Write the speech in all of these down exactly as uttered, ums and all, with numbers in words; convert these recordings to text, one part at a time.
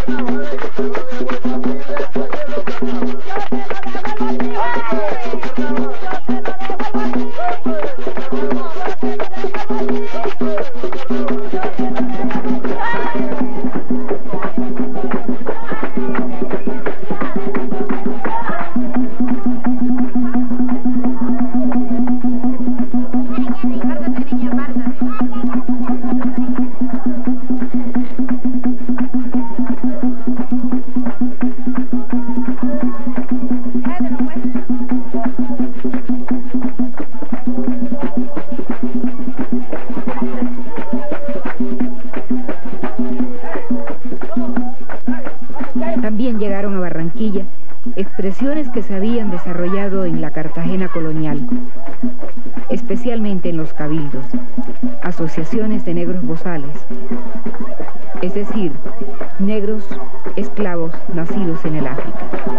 También llegaron a Barranquilla expresiones que se habían desarrollado en la Cartagena colonial, especialmente en los cabildos, asociaciones de negros bozales, es decir, negros esclavos nacidos en el África.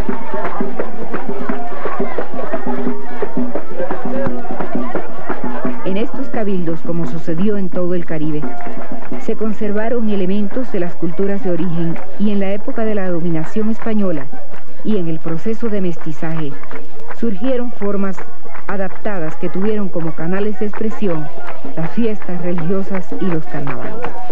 En estos cabildos, como sucedió en todo el Caribe, se conservaron elementos de las culturas de origen y en la época de la dominación española y en el proceso de mestizaje surgieron formas adaptadas que tuvieron como canales de expresión las fiestas religiosas y los carnavales.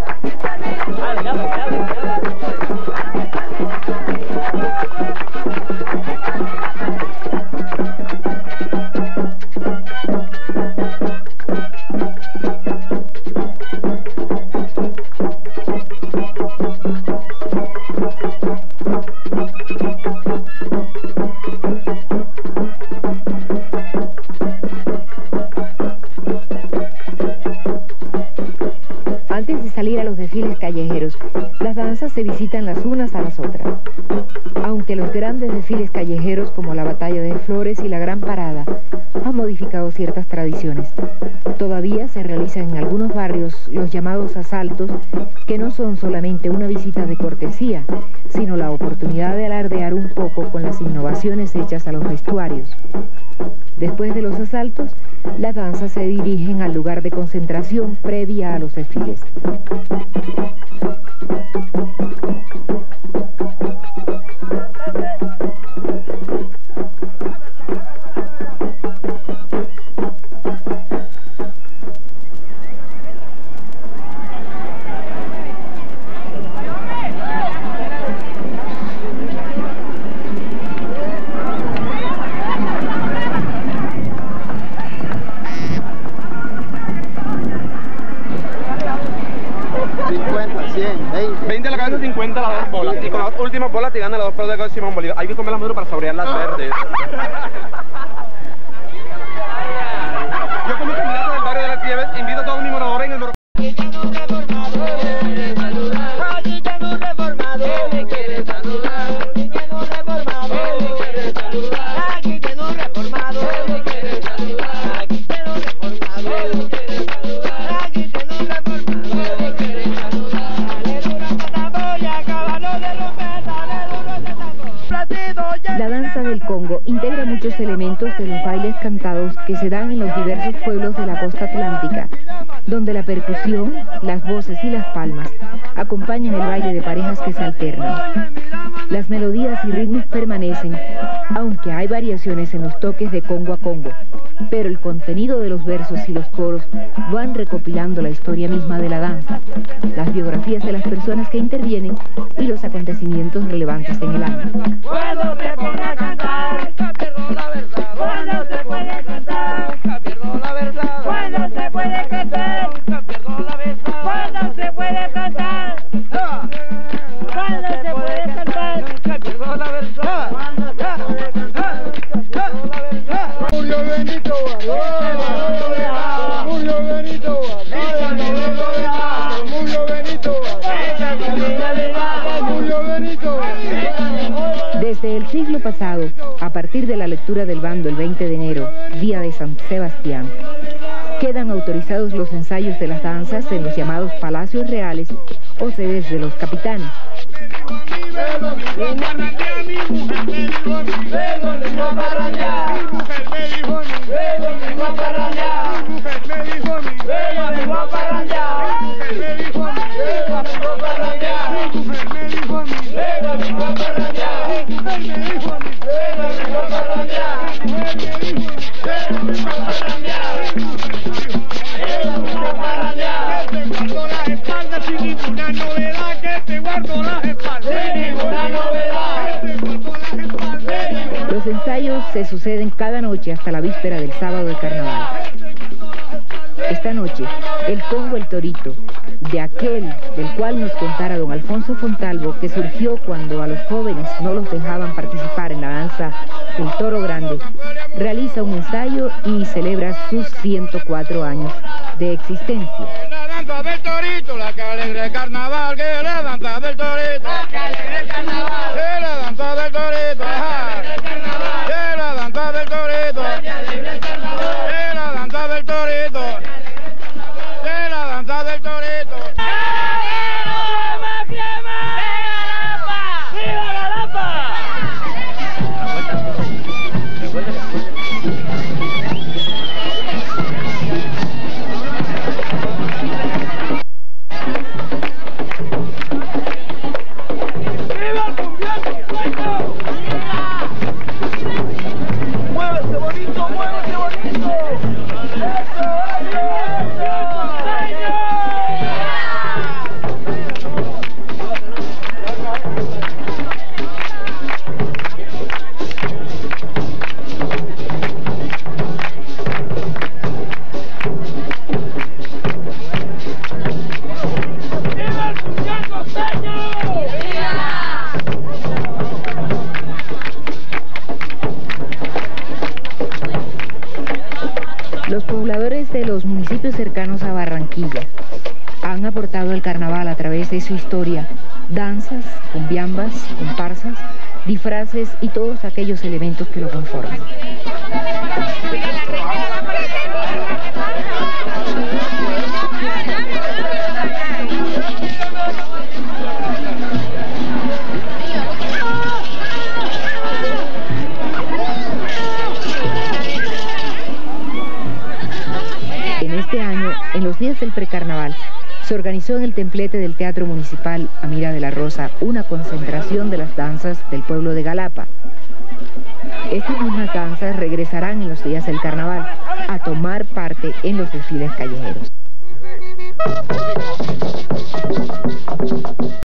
Antes de salir a los desfiles callejeros, las danzas se visitan las unas a las otras. Aunque los grandes desfiles callejeros como la Batalla de Flores y la Gran Parada han modificado ciertas tradiciones, todavía se realizan en algunos barrios los llamados asaltos, que no son solamente una visita de cortesía, sino la oportunidad de alardear un poco con las innovaciones hechas a los vestuarios. Después de los asaltos, las danzas se dirigen al lugar de concentración previa a los desfiles. veinte a la cabeza, cincuenta a las dos bolas. Y con las últimas bolas te ganan las dos pelas de Simón Bolívar. Hay que comer las maduras para saborear las verdes. Yo como candidato del barrio de las Nieves invito a todos mis moradores en el Moro. La danza del Congo integra muchos elementos de los bailes cantados que se dan en los diversos pueblos de la costa atlántica, donde la percusión, las voces y las palmas acompañan el baile de parejas que se alternan. Las melodías y ritmos permanecen, aunque hay variaciones en los toques de Congo a Congo, pero el contenido de los versos y los coros van recopilando la historia misma de la danza, las biografías de las personas que intervienen y los acontecimientos relevantes en el año. Cuando te ponga a cantar, pierdo la verdad. Cuando se puede cantar, pierdo la verdad. Cuando se puede cantar, pierdo la verdad. Cuando se puede cantar, cuando se puede cantar, pierdo la verdad. Cuando se puede cantar, pierdo la verdad. Julio Benito Barbosa, Julio Benito Barbosa, Julio Benito Barbosa, Julio Benito Barbosa. Desde el siglo pasado, a partir de la lectura del bando el veinte de enero, día de San Sebastián, quedan autorizados los ensayos de las danzas en los llamados palacios reales o sedes de los capitanes. Hey! Los ensayos se suceden cada noche hasta la víspera del sábado de carnaval. Esta noche, el Congo el Torito, de aquel del cual nos contara don Alfonso Fontalvo, que surgió cuando a los jóvenes no los dejaban participar en la danza del Toro Grande, realiza un ensayo y celebra sus ciento cuatro años de existencia. La danza del torito, la que alegre carnaval, que la danza del torito, la que alegre carnaval, que la danza del torito, que la danza del torito, que la danza del torito, que la danza del torito. ¡Muévese bonito, muévese bonito! ¡Eso, Los pobladores de los municipios cercanos a Barranquilla han aportado al carnaval a través de su historia danzas, cumbiambas, comparsas, disfraces y todos aquellos elementos que lo conforman. Este año, en los días del precarnaval, se organizó en el templete del Teatro Municipal Amira de la Rosa una concentración de las danzas del pueblo de Galapa. Estas mismas danzas regresarán en los días del carnaval a tomar parte en los desfiles callejeros.